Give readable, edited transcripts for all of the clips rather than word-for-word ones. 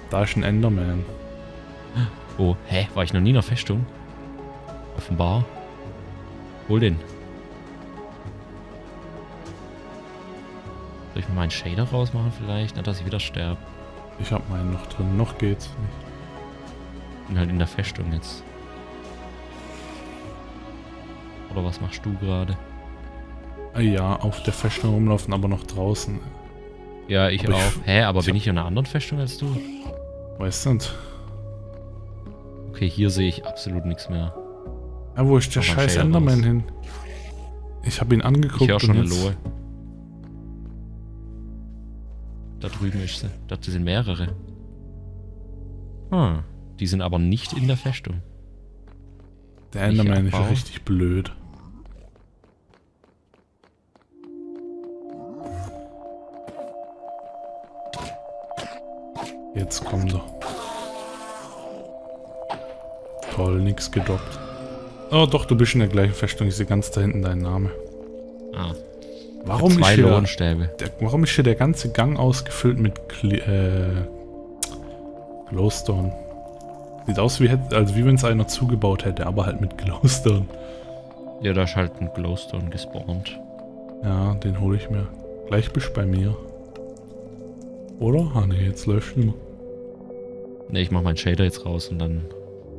Da ist ein Enderman. Oh, hä? War ich noch nie in der Festung? Offenbar. Hol den. Soll ich mal meinen Shader rausmachen vielleicht? Nicht, dass ich wieder sterbe. Ich hab meinen noch drin. Noch geht's nicht. Bin halt in der Festung jetzt. Oder was machst du gerade? Ja, auf der Festung rumlaufen, aber noch draußen. Ja, ich Aber auch. Hä, aber bin hab- ich in einer anderen Festung als du? Weißt du nicht? Okay, hier sehe ich absolut nichts mehr. Ja, wo ist der Mach mal scheiß Shader Enderman raus. hin? Ich habe ihn angeguckt. Ich höre schon und eine jetzt- Lohe. Da drüben ist sie. Da sind mehrere. Ah, die sind aber nicht in der Festung. Der Enderman ist ja abbauen. richtig blöd. Jetzt kommt er. Toll, nix gedroppt. Oh doch, du bist in der gleichen Festung. Ich sehe ganz da hinten deinen Namen. Ah, Warum ist, zwei hier, Lohnstäbe. warum ist hier der ganze Gang ausgefüllt mit Glowstone? Sieht aus wie, also wie wenn es einer zugebaut hätte, aber halt mit Glowstone. Ja, da ist halt ein Glowstone gespawnt. Ja, den hole ich mir. Gleich bist du bei mir. Oder? Ah ne, jetzt läuft nicht mehr. Ne, ich mach meinen Shader jetzt raus und dann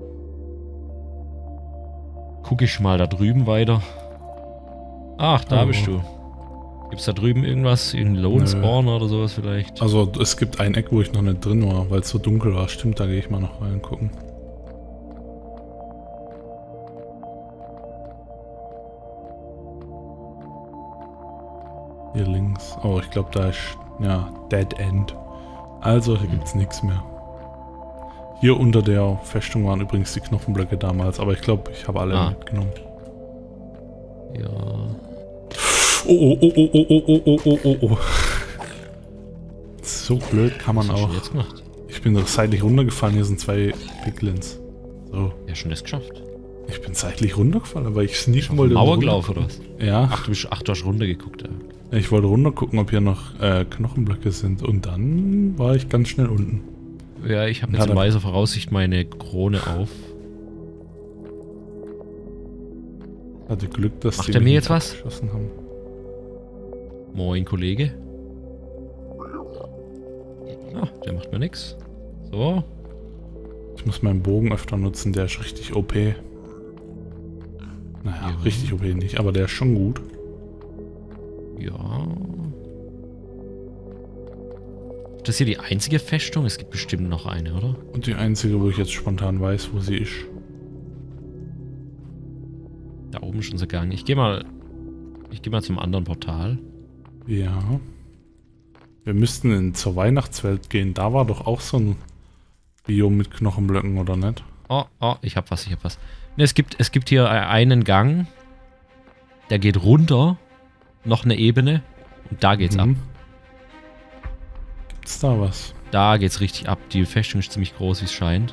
gucke ich mal da drüben weiter. Ach, da Oh. bist du. Gibt's da drüben irgendwas? Irgendein Lone Spawner oder sowas vielleicht? Also es gibt ein Eck, wo ich noch nicht drin war, weil es so dunkel war. Stimmt, da gehe ich mal noch rein gucken. Hier links. Oh, ich glaube, da ist ja Dead End. Also hier gibt's nichts mehr. Hier unter der Festung waren übrigens die Knochenblöcke damals, aber ich glaube, ich habe alle mitgenommen. Ja. Oh, oh, oh, oh, oh, oh, oh, oh, oh, oh. So blöd kann man Was hast auch. du jetzt gemacht? Ich bin doch seitlich runtergefallen, hier sind zwei Piglins. So. Ja, schon das geschafft. Ich bin seitlich runtergefallen, weil ich sneaken Auf wollte. Mauerlauf oder was? Ja, Ach, du hast runtergeguckt, ja. ich wollte runter gucken, ob hier noch Knochenblöcke sind. Und dann war ich ganz schnell unten. Ja, ich habe Ja, jetzt in dann- weiser Voraussicht meine Krone auf. Hatte Glück, dass Macht die er mir mich jetzt nicht was? abgeschossen haben. Moin, Kollege. Ah, der macht mir nix. So. Ich muss meinen Bogen öfter nutzen, der ist richtig OP. Naja, Ja. richtig OP nicht, aber der ist schon gut. Ja. Das ist hier die einzige Festung? Es gibt bestimmt noch eine, oder? Und die einzige, wo ich jetzt spontan weiß, wo sie ist. Da oben ist unser Gang. Ich gehe mal zum anderen Portal. Ja. Wir müssten zur Weihnachtswelt gehen. Da war doch auch so ein Biom mit Knochenblöcken, oder nicht? Oh, ich hab was. Ne, es gibt hier einen Gang. Der geht runter. Noch eine Ebene. Und da geht's ab. Gibt's da was? Da geht's richtig ab. Die Festung ist ziemlich groß, wie es scheint.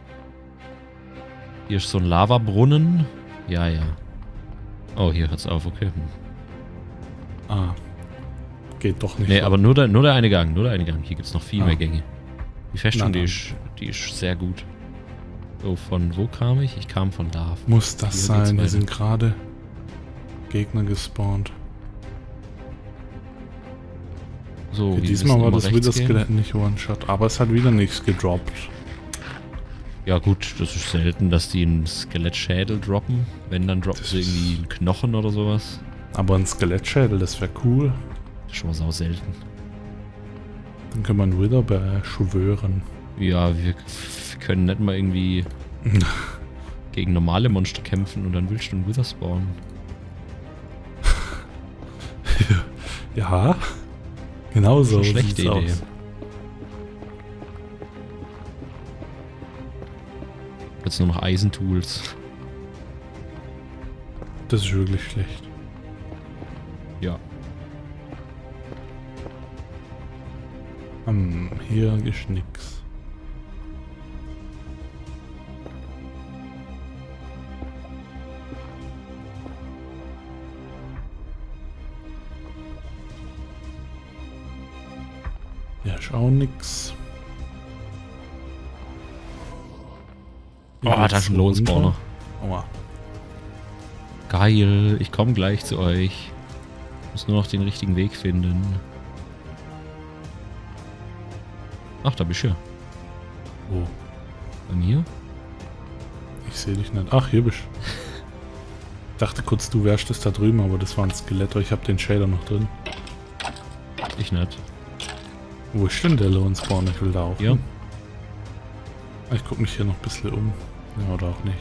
Hier ist so ein Lavabrunnen. Ja. Oh, hier hört's auf, okay. Ah. Geht doch nicht. Nee, so. aber nur der eine Gang. Hier gibt's noch viel mehr Gänge. Die Festung, Na die ist sehr gut. So, von wo kam ich? Ich kam von da. Muss das Hier geht's sein? Hier weiter. sind gerade Gegner gespawnt. So, Okay, wir diesmal müssen war immer das rechts gehen. Wither-Skelett nicht One-Shot, aber es hat wieder nichts gedroppt. Ja gut, das ist selten, dass die einen Skelettschädel droppen. Wenn, dann droppen Das sie ist- irgendwie einen Knochen oder sowas. Aber ein Skelettschädel, das wäre cool. Das ist schon mal sau selten. Dann können wir einen Wither beschwören. Ja, wir können nicht mal irgendwie gegen normale Monster kämpfen und dann willst du einen Wither spawnen. Ja, genau so. Schon eine schlechte sieht's Idee. aus. Jetzt nur noch Eisentools. Das ist wirklich schlecht. Ja. Hier ist nix. Hier ist auch nix. Oh, da ist ein Lohnspawner. Aua. Geil, ich komme gleich zu euch. Muss nur noch den richtigen Weg finden. Ach, da bist du ja. Wo? Bei mir? Ich sehe dich nicht. Ach, hier bist du. Ich dachte kurz, du wärst das da drüben, aber das war ein Skelett. Ich habe den Shader noch drin. Ich nicht. Wo ist denn der Lohnspawner? Ich will da auch. Ja. Hin. Ich gucke mich hier noch ein bisschen um. Ja, oder auch nicht.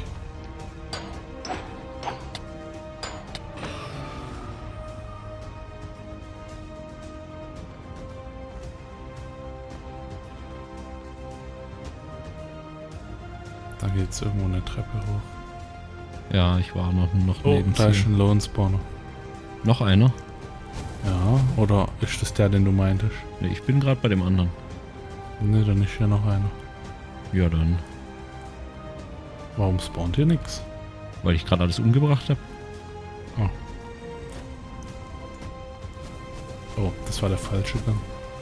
Da geht es irgendwo eine Treppe hoch. Ja, ich war noch Oh, neben da ist ein Lohnspawner. Noch einer? Ja, oder ist das der, den du meintest? Ne, ich bin gerade bei dem anderen. Ne, dann ist hier noch einer. Ja, dann. Warum spawnt hier nichts? Weil ich gerade alles umgebracht habe. Oh, das war der falsche dann.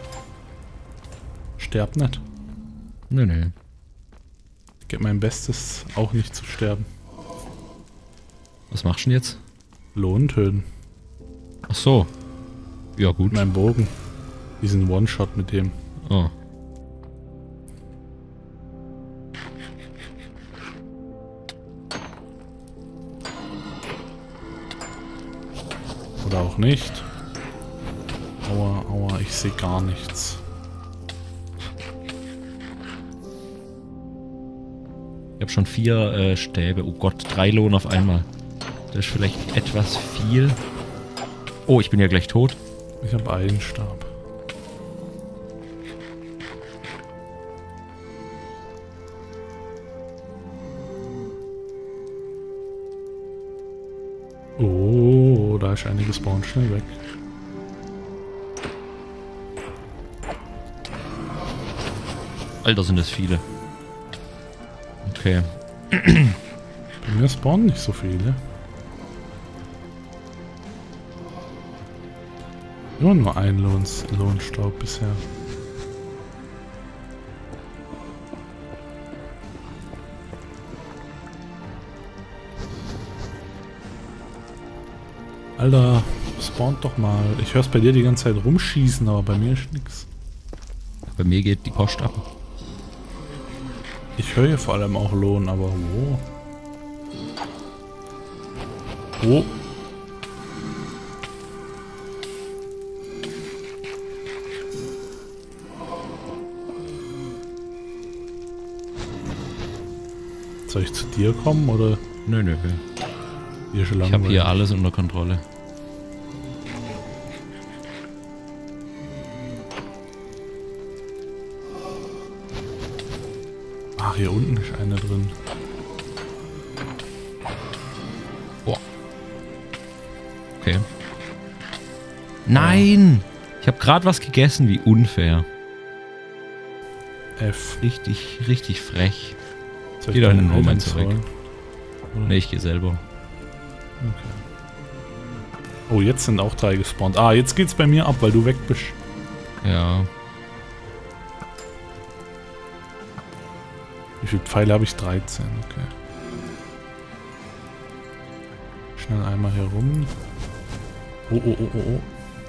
Sterb nicht. Nee. Ich gebe mein Bestes, auch nicht zu sterben. Was machst du denn jetzt? Lohn töten. Ach so. Ja, gut. Mein Bogen. Diesen One-Shot mit dem. Oh. Oder auch nicht. Aua, aua, ich sehe gar nichts. Ich habe schon 4 Stäbe. Oh Gott, 3 Lohn auf einmal. Das ist vielleicht etwas viel. Oh, ich bin ja gleich tot. Ich habe einen Stab. Oh, da ist einiges Spawn schnell weg. Alter, sind das viele. Okay. Bei mir spawnen nicht so viele. Nur ein Lohnstaub bisher. Alter, spawnt doch mal. Ich hör's bei dir die ganze Zeit rumschießen, aber bei mir ist nix. Bei mir geht die Post ab. Ich höre hier vor allem auch Lohn, aber wo? Wo? Soll ich zu dir kommen oder? Nö. Hier schon Ich habe hier alles unter Kontrolle. Ach, hier unten ist einer drin. Boah. Okay. Nein! Ich habe gerade was gegessen, wie unfair. F. Richtig frech. Soll Geh ich doch in deine den Moment Items zurück. holen? Oder? Ne, ich gehe selber. Okay. Oh, jetzt sind auch 3 gespawnt. Ah, jetzt geht's bei mir ab, weil du weg bist. Ja. Wie viele Pfeile habe ich? 13, okay. Schnell einmal hier rum. Oh.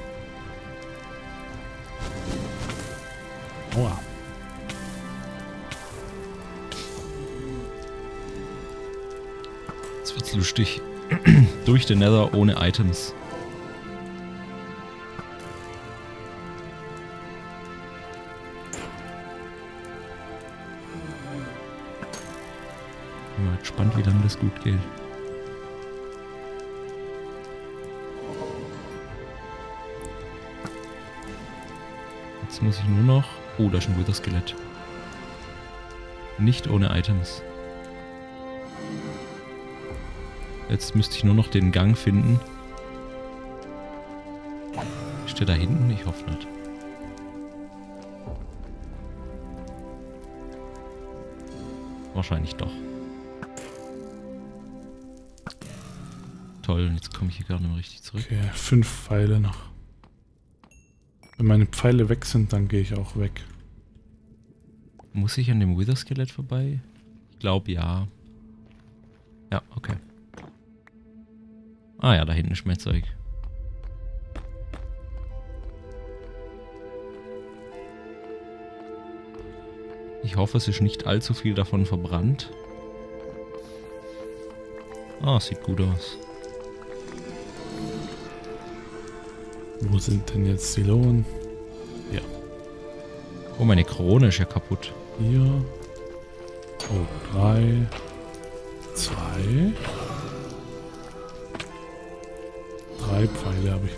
Aua. Jetzt wird's lustig. Durch den Nether ohne Items. Bin mal gespannt, wie lange das gut geht. Jetzt muss ich nur noch... Oh, da ist ein Wither-Skelett. Nicht ohne Items. Jetzt müsste ich nur noch den Gang finden. Ist der da hinten? Ich hoffe nicht. Wahrscheinlich doch. Toll, jetzt komme ich hier gar nicht mehr richtig zurück. Okay, 5 Pfeile noch. Wenn meine Pfeile weg sind, dann gehe ich auch weg. Muss ich an dem Wither-Skelett vorbei? Ich glaube ja. Ja, okay. Ah ja, da hinten ist mehr Zeug. Ich hoffe, es ist nicht allzu viel davon verbrannt. Ah, sieht gut aus. Wo sind denn jetzt die Lohn? Ja. Oh, meine Krone ist ja kaputt. Hier. Oh, 3. 2. 3 Pfeile habe ich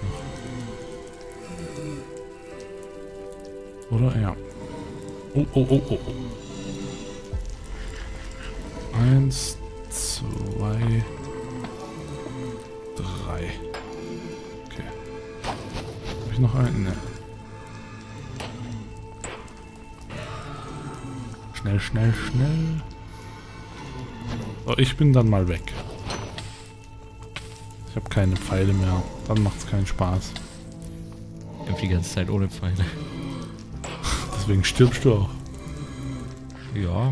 noch. Oder? Ja. Oh, oh, oh, oh. 1, 2, 3. Okay. Habe ich noch einen? Ne. Schnell, schnell, schnell. So, ich bin dann mal weg. Ich habe keine Pfeile mehr. Dann macht es keinen Spaß. Ich kämpfe die ganze Zeit ohne Pfeile. Deswegen stirbst du auch. Ja.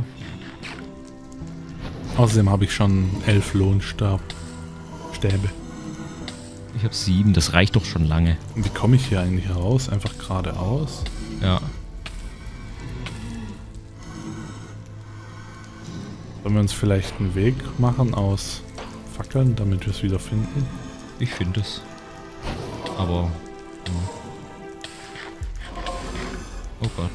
Außerdem habe ich schon 11 Lohnstäbe. Ich habe 7, das reicht doch schon lange. Und wie komme ich hier eigentlich raus? Einfach geradeaus? Ja. Sollen wir uns vielleicht einen Weg machen aus Fackeln, damit wir es wieder finden? Ich finde es. Aber... Ja. Oh Gott.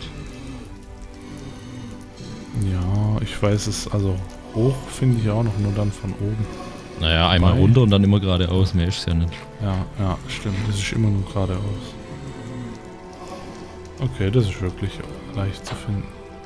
Ja, ich weiß es, also hoch finde ich auch noch, nur dann von oben. Naja, einmal runter und dann immer geradeaus, mehr ist es ja nicht. Ja, ja, stimmt, das ist immer nur geradeaus. Okay, das ist wirklich leicht zu finden.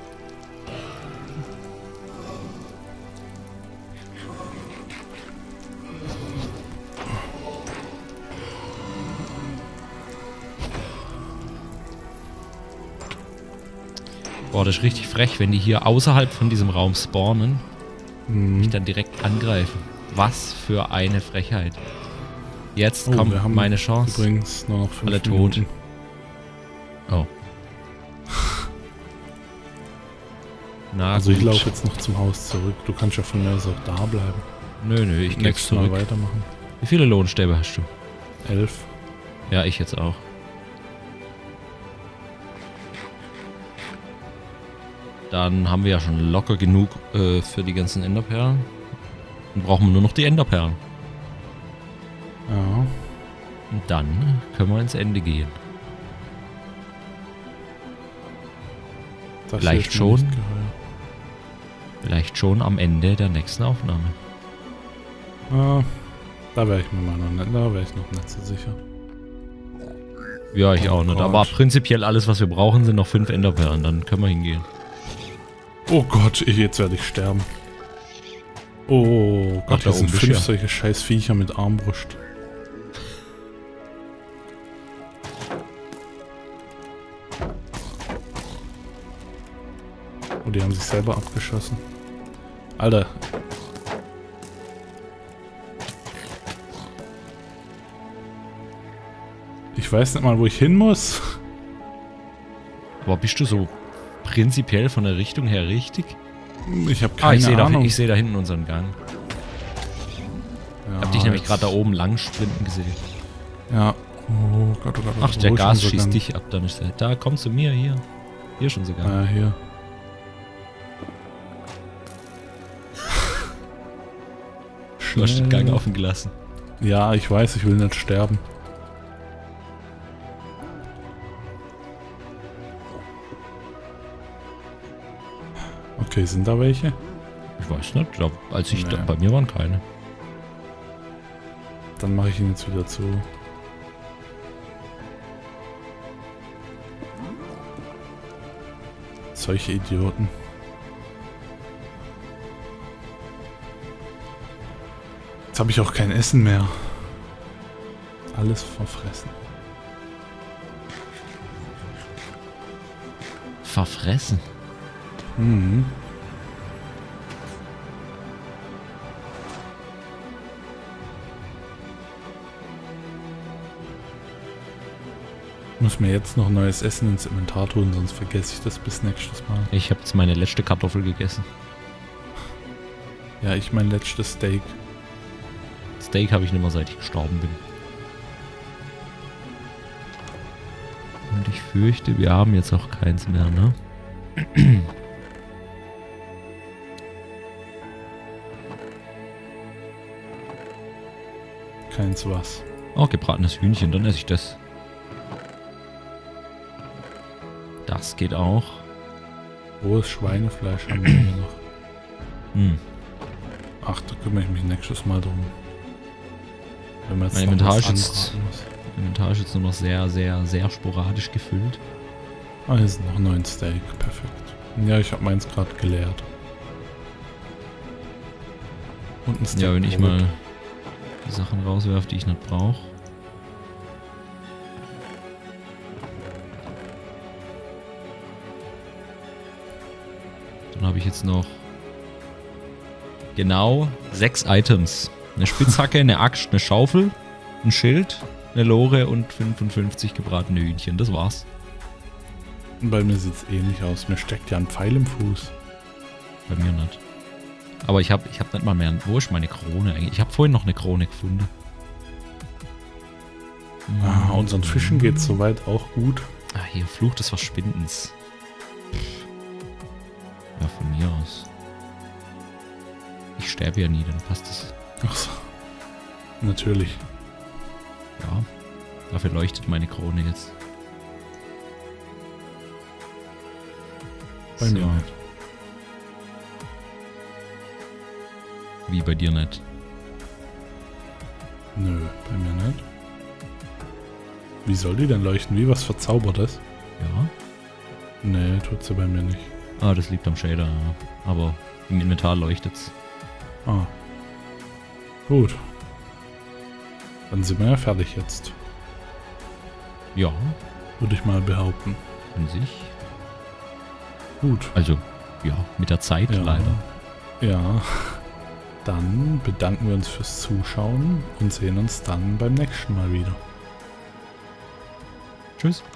Boah, das ist richtig frech, wenn die hier außerhalb von diesem Raum spawnen, mich dann direkt angreifen. Was für eine Frechheit. Jetzt kommt meine Chance. Übrigens nur noch 5 Alle Minuten. tot. Oh. Na Also ich gut. laufe jetzt noch zum Haus zurück. Du kannst ja von mir aus auch da bleiben. Nö, ich gehe Nächstes Mal zurück. weitermachen. Wie viele Lohnstäbe hast du? 11. Ja, ich jetzt auch. Dann haben wir ja schon locker genug für die ganzen Enderperlen. Dann brauchen wir nur noch die Enderperlen. Ja. Und dann können wir ins Ende gehen. Das Vielleicht ist mir schon. nicht geheuer. Vielleicht schon am Ende der nächsten Aufnahme. Ah, da wäre ich mir mal noch nicht, da wäre ich noch nicht so sicher. Ja, ich auch nicht. Gott. Aber prinzipiell alles, was wir brauchen, sind noch 5 Enderperlen. Dann können wir hingehen. Oh Gott, jetzt werde ich sterben. Oh Gott, Ach, da hier sind oben 5 bist du ja. solche scheiß Viecher mit Armbrust. Oh, die haben sich selber abgeschossen. Alter. Ich weiß nicht mal, wo ich hin muss. Aber bist du so prinzipiell von der Richtung her richtig? Ich habe keine Ahnung. Ich sehe da hinten unseren Gang. Ja, Ich hab dich nämlich jetzt- gerade da oben lang sprinten gesehen. Ja. Oh Gott, oh Gott. Ach, der wo ist Gas unser schießt Gang? dich ab, dann ist er. Da, komm zu mir, hier. Hier schon sogar. Ah, hier. Du hast den Gang offen gelassen. Ja, ich weiß, ich will nicht sterben. Okay, sind da welche? Ich weiß nicht, ich glaub, als ich Nee. da, bei mir waren keine. Dann mache ich ihn jetzt wieder zu. Solche Idioten. Jetzt habe ich auch kein Essen mehr. Alles verfressen. Verfressen. Mhm. Ich muss mir jetzt noch neues Essen ins Inventar tun, sonst vergesse ich das bis nächstes Mal. Ich habe jetzt meine letzte Kartoffel gegessen. Ja, ich mein letztes Steak. Steak habe ich nicht mehr, seit ich gestorben bin. Und ich fürchte, wir haben jetzt auch keins mehr, ne? Keins was. Oh, gebratenes Hühnchen, dann esse ich das. Das geht auch. Rohes Schweinefleisch haben wir hier noch. Hm. Ach, da kümmere ich mich nächstes Mal drum. Wenn man jetzt Mein Inventar ist jetzt nur noch sehr, sehr, sehr sporadisch gefüllt. Ah, hier sind noch 9 Steak. Perfekt. Ja, ich habe meins gerade geleert. Und ein Steak. Ja, wenn ich mal die Sachen rauswerfe, die ich nicht brauche. Dann habe ich jetzt noch genau 6 Items. Eine Spitzhacke, eine Axt, eine Schaufel, ein Schild, eine Lore und 55 gebratene Hühnchen. Das war's. Bei mir sieht es ähnlich aus. Mir steckt ja ein Pfeil im Fuß. Bei mir nicht. Aber ich hab nicht mal mehr... Wo ist meine Krone eigentlich? Ich habe vorhin noch eine Krone gefunden. Ah, unseren Fischen geht es soweit auch gut. Ah, hier, Fluch des Verschwindens. Ja, von mir aus. Ich sterbe ja nie, dann passt es. Ach so. Natürlich. Ja, dafür leuchtet meine Krone jetzt. Bei mir nicht. Wie bei dir nicht? Nö, bei mir nicht. Wie soll die denn leuchten? Wie was Verzaubertes? Ja. Nee, tut sie bei mir nicht. Ah, das liegt am Shader, ja. Aber im Inventar leuchtet's. Ah. Gut. Dann sind wir ja fertig jetzt. Ja. Würde ich mal behaupten. An sich. Gut. Also, ja, mit der Zeit Ja. leider. Ja. Dann bedanken wir uns fürs Zuschauen und sehen uns dann beim nächsten Mal wieder. Tschüss.